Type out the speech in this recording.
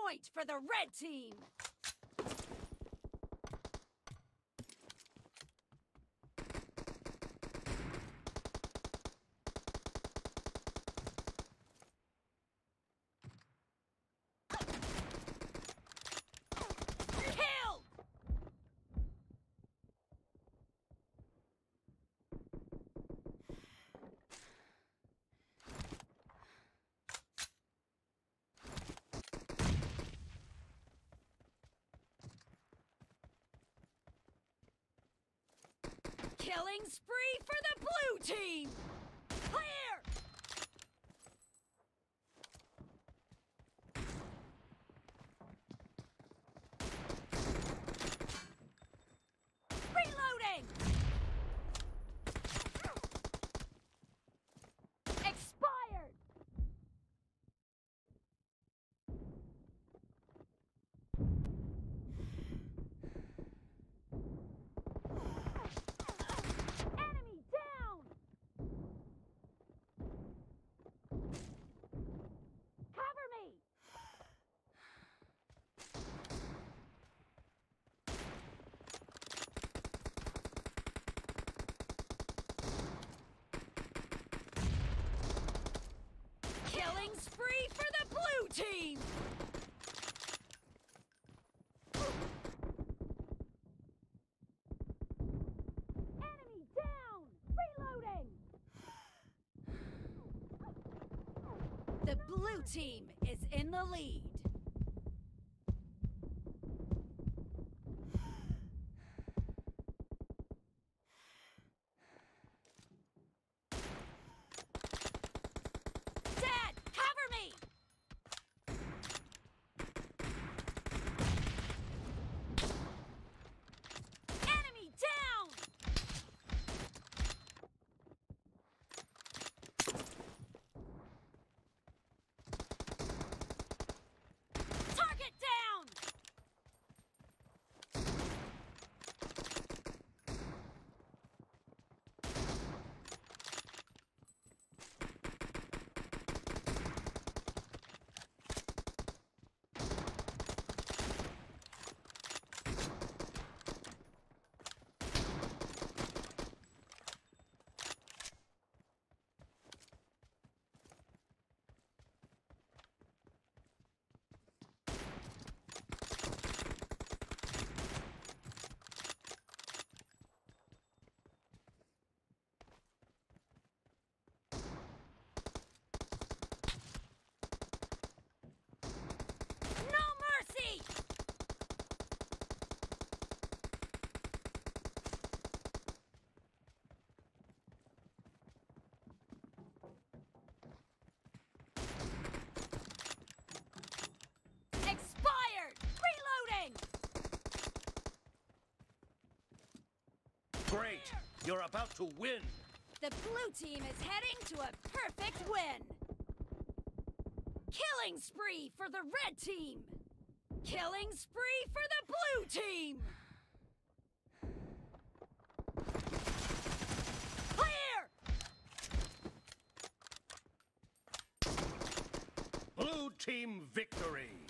point for the red team! Killing spree for the blue team! Clear! Reloading! Expired! Killing spree for the blue team! Enemy down! Reloading! The blue team is in the lead. Great! You're about to win! The blue team is heading to a perfect win! Killing spree for the red team! Killing spree for the blue team! Clear! Blue team victory!